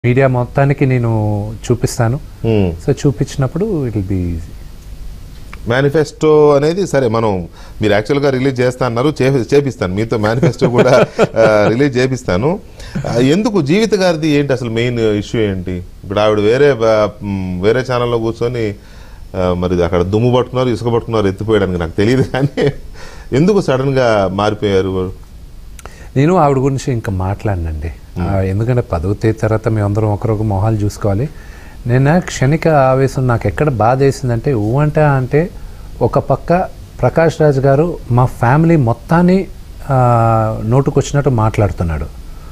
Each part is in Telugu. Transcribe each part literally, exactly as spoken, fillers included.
మీడియా మొత్తానికి నేను చూపిస్తాను. సో చూపించినప్పుడు it will be easy. Manifesto అనేది సరే మనం మీరు యాక్చువల్గా రిలీజ్ చేస్తా అన్నారు, చేపిస్తాను మీతో మేనిఫెస్టో కూడా రిలీజ్ చేపిస్తాను. ఎందుకు జీవిత గారిది ఏంటి అసలు మెయిన్ ఇష్యూ ఏంటి? ఇప్పుడు ఆవిడ వేరే వేరే ఛానల్లో కూర్చొని మరి అక్కడ దుమ్ము పట్టుకున్నారు, ఇసుక పట్టుకున్నారు, ఎత్తిపోయడానికి నాకు తెలియదు, కానీ ఎందుకు సడన్గా మారిపోయారు? నేను ఆవిడ గురించి ఇంకా మాట్లాడినండి, ఎందుకంటే పదవి తేదీ తర్వాత మేమందరం ఒకరొక మొహాలు చూసుకోవాలి. నేను క్షణిక ఆవేశం నాకు ఎక్కడ బాధ వేసిందంటే ఊవంట అంటే ఒక పక్క ప్రకాష్ రాజ్ గారు మా ఫ్యామిలీ మొత్తాన్ని నోటుకొచ్చినట్టు మాట్లాడుతున్నాడు.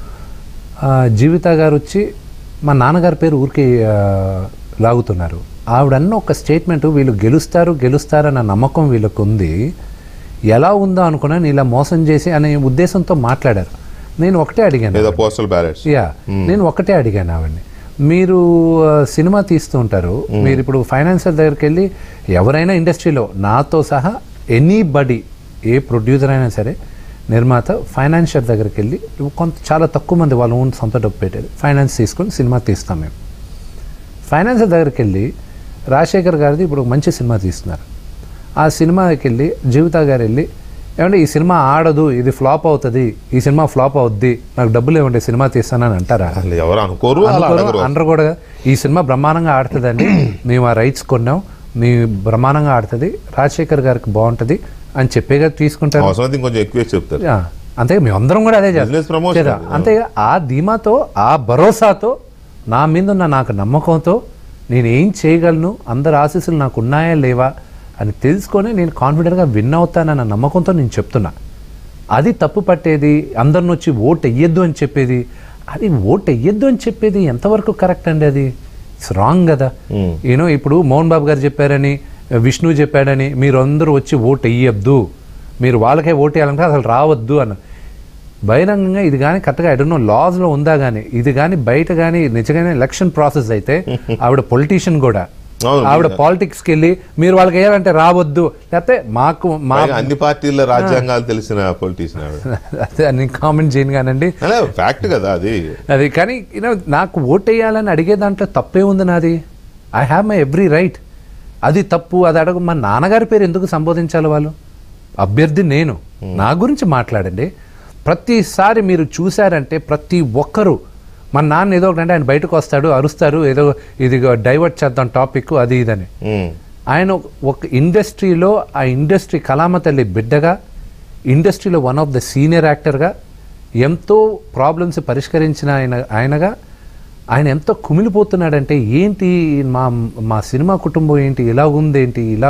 జీవిత గారు వచ్చి మా నాన్నగారి పేరు ఊరికి లాగుతున్నారు. ఆవిడన్న ఒక స్టేట్మెంట్, వీళ్ళు గెలుస్తారు గెలుస్తారన్న నమ్మకం వీళ్ళకు ఉంది, ఎలా ఉందో అనుకున్నాను ఇలా మోసం చేసి అనే ఉద్దేశంతో మాట్లాడారు. నేను ఒకటే అడిగాను, యా నేను ఒకటే అడిగాను ఆవిడని, మీరు సినిమా తీస్తూ ఉంటారు, మీరు ఇప్పుడు ఫైనాన్షియల్ దగ్గరికి వెళ్ళి ఎవరైనా ఇండస్ట్రీలో నాతో సహా ఎనీబడి ఏ ప్రొడ్యూసర్ అయినా సరే నిర్మాత ఫైనాన్షియల్ దగ్గరికి వెళ్ళి కొంత చాలా తక్కువ మంది వాళ్ళు ఓన్ సొంత డబ్బు పెట్టారు, ఫైనాన్స్ తీసుకొని సినిమా తీస్తాం మేము. ఫైనాన్షియల్ దగ్గరికి వెళ్ళి రాజశేఖర్ గారిది ఇప్పుడు మంచి సినిమా తీస్తున్నారు, ఆ సినిమాకి వెళ్ళి జీవిత గారు వెళ్ళి ఏమంటే ఈ సినిమా ఆడదు, ఇది ఫ్లాప్ అవుతుంది, ఈ సినిమా ఫ్లాప్ అవుద్ది, నాకు డబ్బులు ఏమంటే సినిమా తీస్తానని అంటారా? ఎవరు అనుకోరు, అనరు కూడా. ఈ సినిమా బ్రహ్మాండంగా ఆడుతుందండి, మేము ఆ రైట్స్ కొన్నాం, మీ బ్రహ్మాండంగా ఆడుతుంది, రాజశేఖర్ గారికి బాగుంటుంది అని చెప్పేగా తీసుకుంటారు. అంతే మేమందరం కూడా అదే చేస్తాం. అంతే ఆ ధీమాతో, ఆ భరోసాతో, నా మీద ఉన్న నాకు నమ్మకంతో నేను ఏం చేయగలను, అందరు ఆశీస్సులు నాకు ఉన్నాయా లేవా అని తెలుసుకొని నేను కాన్ఫిడెంట్గా విన్ అవుతానన్న నమ్మకంతో నేను చెప్తున్నా. అది తప్పు పట్టేది, అందరిని వచ్చి ఓట్ వెయ్యొద్దు అని చెప్పేది, అది ఓట్ వెయ్యొద్దు అని చెప్పేది ఎంతవరకు కరెక్ట్ అండి? అది ఇట్స్ రాంగ్ కదా. యూనో ఇప్పుడు మోహన్ బాబు గారు చెప్పారని, విష్ణు చెప్పాడని మీరు అందరూ వచ్చి ఓట్ వెయ్యొద్దు, మీరు వాళ్ళకే ఓటు వేయాలంటే అసలు రావద్దు అన్న బహిరంగంగా ఇది కానీ కరెక్ట్గా ఎడనో లాస్లో ఉందా కానీ ఇది కానీ బయట కానీ నిజంగానే ఎలక్షన్ ప్రాసెస్ అయితే ఆవిడ పొలిటీషియన్ కూడా, ఆవిడ పాలిటిక్స్కి వెళ్ళి మీరు వాళ్ళకి వేయాలంటే రావద్దు, లేకపోతే మాకు మా అన్ని పార్టీల రాజ్యాంగాలు తెలిసిన పొలిటీషియన్ అదే నేను కామెంట్ చేయను కానండి, ఫ్యాక్ట్ కదా అది. అది కానీ యూనో నాకు ఓటు వేయాలని అడిగే దాంట్లో తప్పే ఉంది నాది, I have my every right. అది తప్పు, అది అడగ మా నాన్నగారి పేరు ఎందుకు సంబోధించాలి వాళ్ళు? అభ్యర్థి నేను, నా గురించి మాట్లాడండి. ప్రతిసారి మీరు చూసారంటే ప్రతి ఒక్కరూ మన నాన్న ఏదో ఒకటి అంటే ఆయన బయటకు వస్తాడు, అరుస్తారు, ఏదో ఇది డైవర్ట్ చేద్దాం టాపిక్ అది ఇదని. ఆయన ఒక ఇండస్ట్రీలో ఆ ఇండస్ట్రీ కళామ తల్లి బిడ్డగా, ఇండస్ట్రీలో వన్ ఆఫ్ ద సీనియర్ యాక్టర్గా ఎంతో ప్రాబ్లమ్స్ పరిష్కరించిన ఆయన ఆయనగా ఆయన ఎంతో కుమిలిపోతున్నాడంటే ఏంటి మా మా సినిమా కుటుంబం ఏంటి ఇలా ఉందేంటి ఇలా